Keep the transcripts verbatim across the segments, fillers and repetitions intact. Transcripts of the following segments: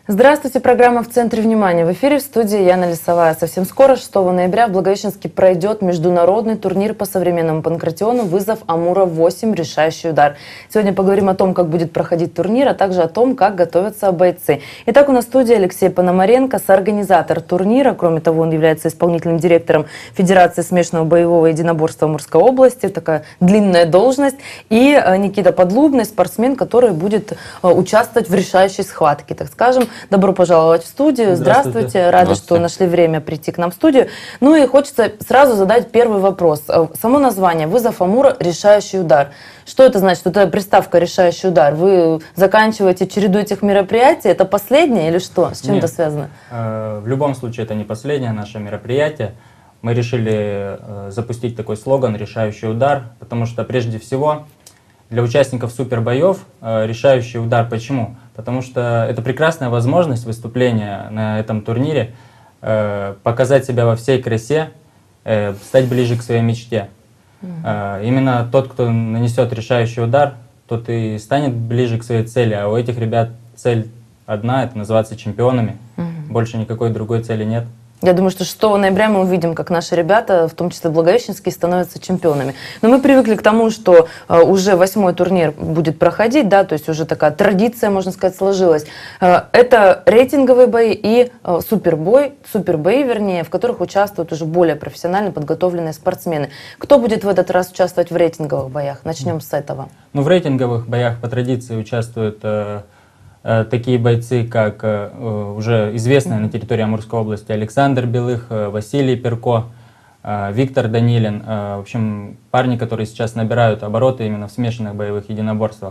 Здравствуйте, программа «В центре внимания». В эфире, в студии Яна Лисовая. Совсем скоро, шестого ноября, в Благовещенске пройдет международный турнир по современному панкратиону «Вызов Амура-восемь. Решающий удар». Сегодня поговорим о том, как будет проходить турнир, а также о том, как готовятся бойцы. Итак, у нас в студии Алексей Пономаренко, соорганизатор турнира. Кроме того, он является исполнительным директором Федерации смешанного боевого единоборства Амурской области. Такая длинная должность. И Никита Подлубный, спортсмен, который будет участвовать в решающей схватке, так скажем. Добро пожаловать в студию. Здравствуйте. Здравствуйте. Рады, Здравствуйте. Что нашли время прийти к нам в студию. Ну и хочется сразу задать первый вопрос. Само название «Вызов Амура. Решающий удар». Что это значит? Это приставка «решающий удар». Вы заканчиваете череду этих мероприятий? Это последнее или что? С чем Нет. это связано? В любом случае, это не последнее наше мероприятие. Мы решили запустить такой слоган «Решающий удар», потому что прежде всего для участников супербоев решающий удар. Почему? Потому что это прекрасная возможность выступления на этом турнире, э, показать себя во всей красе, э, стать ближе к своей мечте. Mm-hmm. э, именно тот, кто нанесет решающий удар, тот и станет ближе к своей цели. А у этих ребят цель одна — это называться чемпионами. Mm-hmm. Больше никакой другой цели нет. Я думаю, что шестого ноября мы увидим, как наши ребята, в том числе благовещенские, становятся чемпионами. Но мы привыкли к тому, что э, уже восьмой турнир будет проходить, да, то есть уже такая традиция, можно сказать, сложилась. Э, это рейтинговые бои и э, супербой, супербои, вернее, в которых участвуют уже более профессионально подготовленные спортсмены. Кто будет в этот раз участвовать в рейтинговых боях? Начнем с этого. Ну, в рейтинговых боях по традиции участвуют э, такие бойцы, как э, уже известные на территории Амурской области Александр Белых, э, Василий Перко, э, Виктор Данилин. Э, в общем, парни, которые сейчас набирают обороты именно в смешанных боевых единоборствах.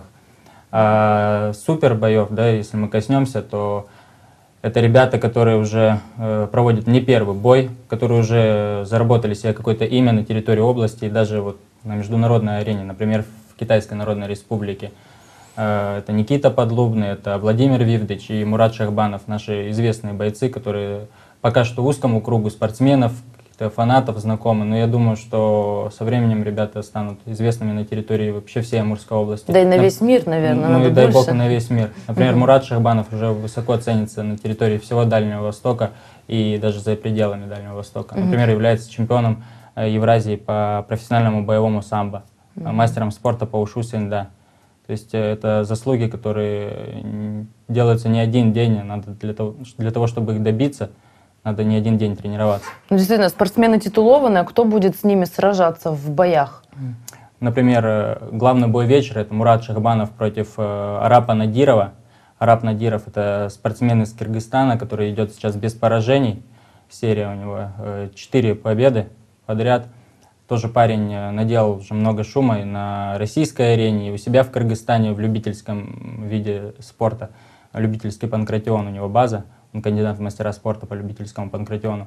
А супер боев, да, если мы коснемся, то это ребята, которые уже э, проводят не первый бой, которые уже заработали себе какое-то имя на территории области и даже вот на международной арене, например, в Китайской Народной Республике. Это Никита Подлубный, это Владимир Вивдыч и Мурат Шахбанов, наши известные бойцы, которые пока что узкому кругу спортсменов, каких-то фанатов знакомы, но я думаю, что со временем ребята станут известными на территории вообще всей Амурской области. Да и на весь мир, наверное, Ну надо и дай больше. бог и на весь мир. Например, угу. Мурат Шахбанов уже высоко ценится на территории всего Дальнего Востока и даже за пределами Дальнего Востока. Угу. Например, является чемпионом Евразии по профессиональному боевому самбо, угу. мастером спорта по ушу синда. То есть это заслуги, которые делаются не один день, надо для того, для того, чтобы их добиться, надо не один день тренироваться. Ну, действительно, спортсмены титулованные, а кто будет с ними сражаться в боях? Например, главный бой вечера — это Мурат Шахбанов против Арапа Надирова. Арап Надиров — это спортсмен из Кыргызстана, который идет сейчас без поражений. Серия у него четыре победы подряд. Тоже парень наделал уже много шума и на российской арене, и у себя в Кыргызстане в любительском виде спорта. Любительский панкратион у него база, он кандидат в мастера спорта по любительскому панкратиону.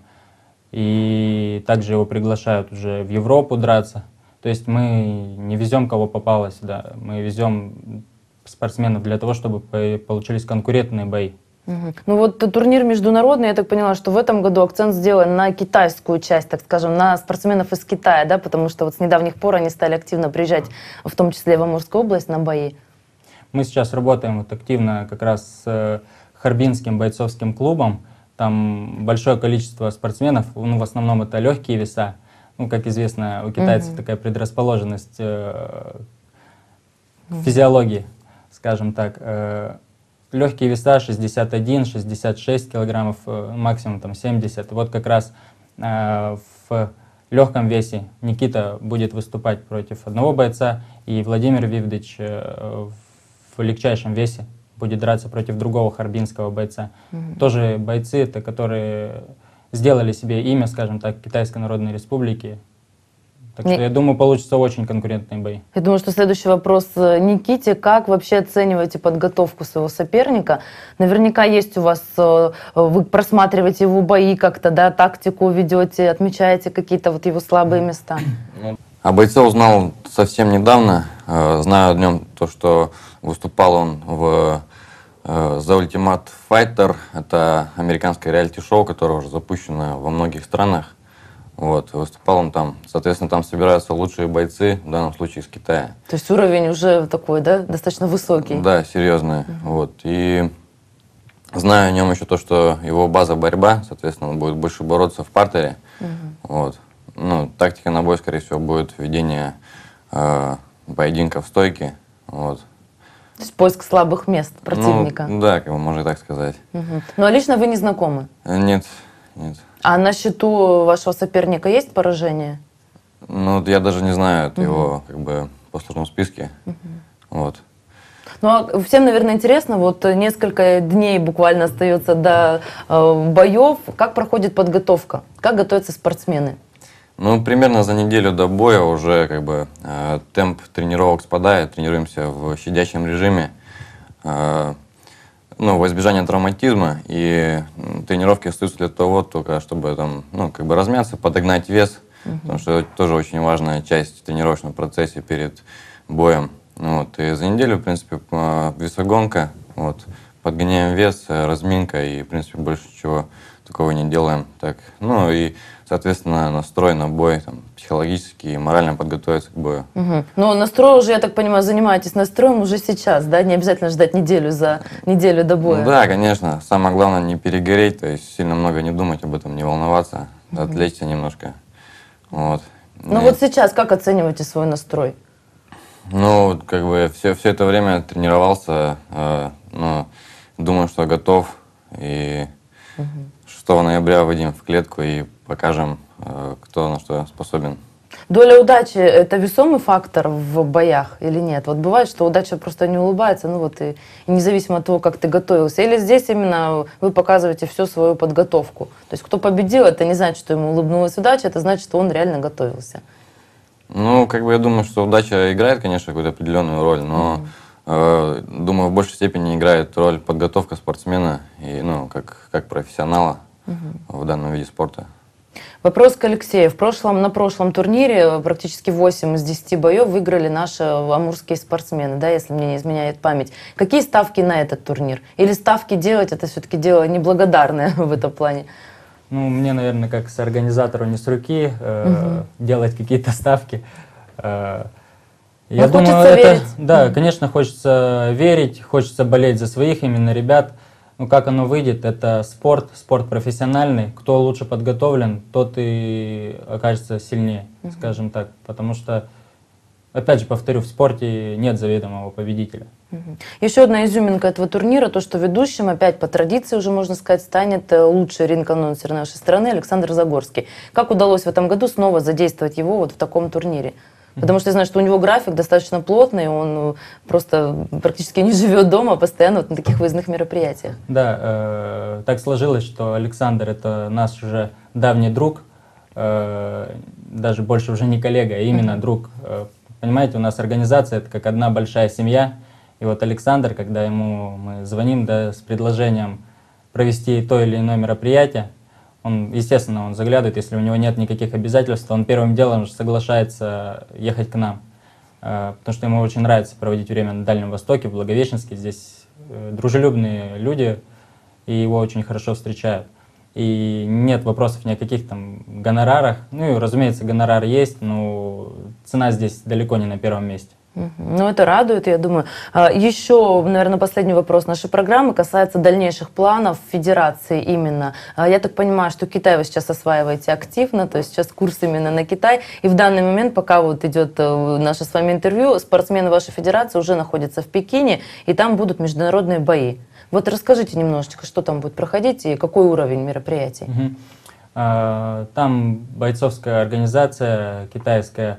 И также его приглашают уже в Европу драться. То есть мы не везем кого попало сюда, мы везем спортсменов для того, чтобы получились конкурентные бои. Угу. Ну вот турнир международный, я так поняла, что в этом году акцент сделан на китайскую часть, так скажем, на спортсменов из Китая, да, потому что вот с недавних пор они стали активно приезжать, в том числе в Амурскую область, на бои. Мы сейчас работаем вот активно как раз с Харбинским бойцовским клубом, там большое количество спортсменов, ну в основном это легкие веса, ну как известно, у китайцев угу. такая предрасположенность э, к физиологии, скажем так. Э, Легкие веса шестьдесят один — шестьдесят шесть килограммов, максимум там семьдесят. Вот как раз э, в легком весе Никита будет выступать против одного бойца, и Владимир Вивдыч э, в легчайшем весе будет драться против другого харбинского бойца. Mm-hmm. Тоже бойцы, это, которые сделали себе имя, скажем так, Китайской Народной Республики. Так что, я думаю, получится очень конкурентные бои. Я думаю, что следующий вопрос Никите. Как вообще оцениваете подготовку своего соперника? Наверняка есть у вас, вы просматриваете его бои как-то, да, тактику ведете, отмечаете какие-то вот его слабые места. О бойце узнал совсем недавно. Знаю о нем то, что выступал он в The Ultimate Fighter. Это американское реалити-шоу, которое уже запущено во многих странах. Вот, выступал он там. Соответственно, там собираются лучшие бойцы, в данном случае из Китая. То есть уровень уже такой, да, достаточно высокий? Да, серьезный. Uh-huh. Вот. И Знаю о нем еще то, что его база борьба, соответственно, он будет больше бороться в партере. Мгм. Вот. Ну, тактика на бой, скорее всего, будет введение э, поединка в стойке. Вот. То есть поиск слабых мест противника. Ну, да, как бы можно и так сказать. Мгм. Ну а лично вы не знакомы? Э, Нет, нет. А на счету вашего соперника есть поражение? Ну, вот я даже не знаю это его как бы послужном списке. Вот. Ну, а всем, наверное, интересно, вот несколько дней буквально остается до э, боев. Как проходит подготовка? Как готовятся спортсмены? Ну, примерно за неделю до боя уже как бы э, темп тренировок спадает, тренируемся в щадящем режиме. Э, ну, во избежание травматизма, и м, тренировки остаются для того, только чтобы там, ну, как бы размяться, подогнать вес, потому что это тоже очень важная часть в тренировочном процессе перед боем. Вот. И за неделю, в принципе, э, весогонка, вот, подгоняем вес, э, разминка, и, в принципе, больше чего такого не делаем. Так, ну и, соответственно, настрой на бой, там, психологически и морально подготовиться к бою. Угу. Но настрой уже, я так понимаю, занимаетесь настроем уже сейчас, да? Не обязательно ждать неделю за неделю до боя. Ну, да, конечно. Самое главное не перегореть, то есть сильно много не думать об этом, не волноваться, Мгм. отвлечься немножко. Вот. Ну И- вот сейчас как оцениваете свой настрой? Ну, вот как бы все, все это время тренировался, э, ну, думаю, что готов. И шестого ноября выйдем в клетку и покажем, э, кто на что способен. Доля удачи – это весомый фактор в боях или нет? Вот бывает, что удача просто не улыбается, ну вот и, и независимо от того, как ты готовился. Или здесь именно вы показываете всю свою подготовку? То есть кто победил, это не значит, что ему улыбнулась удача, это значит, что он реально готовился. Ну, как бы я думаю, что удача играет, конечно, какую-то определенную роль, но э, думаю, в большей степени играет роль подготовка спортсмена и, ну, как, как профессионала в данном виде спорта. Вопрос к Алексею. В прошлом, на прошлом турнире практически восемь из десяти боев выиграли наши амурские спортсмены, да, если мне не изменяет память. Какие ставки на этот турнир? Или ставки делать, это все-таки дело неблагодарное в этом плане? Ну, мне, наверное, как с организатору не с руки э, делать какие-то ставки. Э, я Ну, думаю, хочется это, верить. да, конечно, хочется верить, хочется болеть за своих именно ребят. Ну, как оно выйдет, это спорт, спорт профессиональный. Кто лучше подготовлен, тот и окажется сильнее, скажем так. Потому что, опять же, повторю, в спорте нет заведомого победителя. Еще одна изюминка этого турнира, то, что ведущим, опять по традиции уже, можно сказать, станет э, лучший ринг-анонсер нашей страны Александр Загорский. Как удалось в этом году снова задействовать его вот в таком турнире? Потому что я знаю, что у него график достаточно плотный, он э, просто практически не живет дома, а постоянно вот на таких выездных мероприятиях. Да, э, так сложилось, что Александр — это наш уже давний друг, э, даже больше уже не коллега, а именно друг. Э, понимаете, у нас организация — это как одна большая семья. И вот Александр, когда ему мы звоним, да, с предложением провести то или иное мероприятие, он, естественно, он заглядывает, если у него нет никаких обязательств, то он первым делом же соглашается ехать к нам. Э, потому что ему очень нравится проводить время на Дальнем Востоке, в Благовещенске. Здесь э, дружелюбные люди, и его очень хорошо встречают. И нет вопросов ни о каких там гонорарах. Ну и, разумеется, гонорар есть, но цена здесь далеко не на первом месте. Мгм. Ну, это радует, я думаю. А, Еще, наверное, последний вопрос нашей программы касается дальнейших планов Федерации именно. А, Я так понимаю, что Китай вы сейчас осваиваете активно, то есть сейчас курс именно на Китай. И в данный момент, пока вот идет э, наше с вами интервью, спортсмены вашей Федерации уже находятся в Пекине, и там будут международные бои. Вот расскажите немножечко, что там будет проходить и какой уровень мероприятий. Мгм. А, Там бойцовская организация китайская,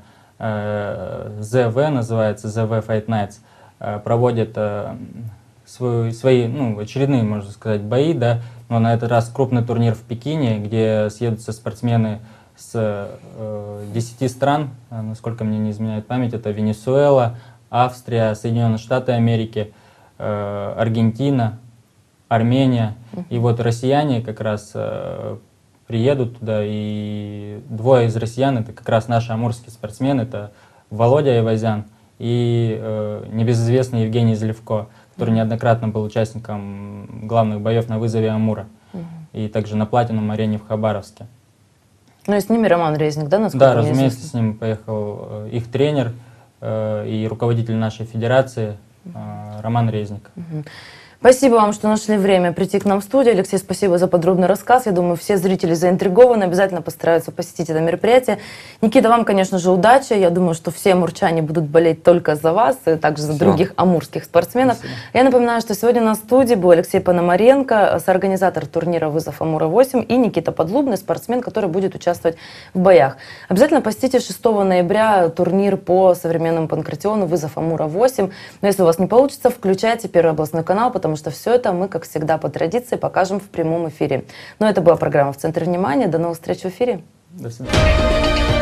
э, зэ вэ называется, зэ вэ Fight Nights, э, проводит э, свою- свои, ну, очередные, можно сказать, бои, да, но на этот раз крупный турнир в Пекине, где съедутся спортсмены с э, десяти стран, э, насколько мне не изменяет память, это Венесуэла, Австрия, Соединенные Штаты Америки, э, Аргентина, Армения. И вот россияне как раз э, приедут туда, и двое из россиян — это как раз наши амурские спортсмены, это Володя Ивазян и э, небезызвестный Евгений Злевко, который неоднократно был участником главных боев на вызове Амура, и также на платиновом арене в Хабаровске. Ну и с ними Роман Резник, да, насколько Да, мне разумеется, известно? с ним поехал э, их тренер э, и руководитель нашей федерации э, Роман Резник. Спасибо вам, что нашли время прийти к нам в студию. Алексей, спасибо за подробный рассказ. Я думаю, все зрители заинтригованы, обязательно постараются посетить это мероприятие. Никита, вам, конечно же, удачи. Я думаю, что все амурчане будут болеть только за вас и также за Все. других амурских спортсменов. Спасибо. Я напоминаю, что сегодня на студии был Алексей Пономаренко, соорганизатор турнира «Вызов Амура восемь», и Никита Подлубный, спортсмен, который будет участвовать в боях. Обязательно посетите шестого ноября турнир по современному панкратиону «Вызов Амура восемь». Но если у вас не получится, включайте Первый областной канал, потому что все это мы, как всегда, по традиции покажем в прямом эфире. Но это была программа «В центре внимания». До новых встреч в эфире. До свидания.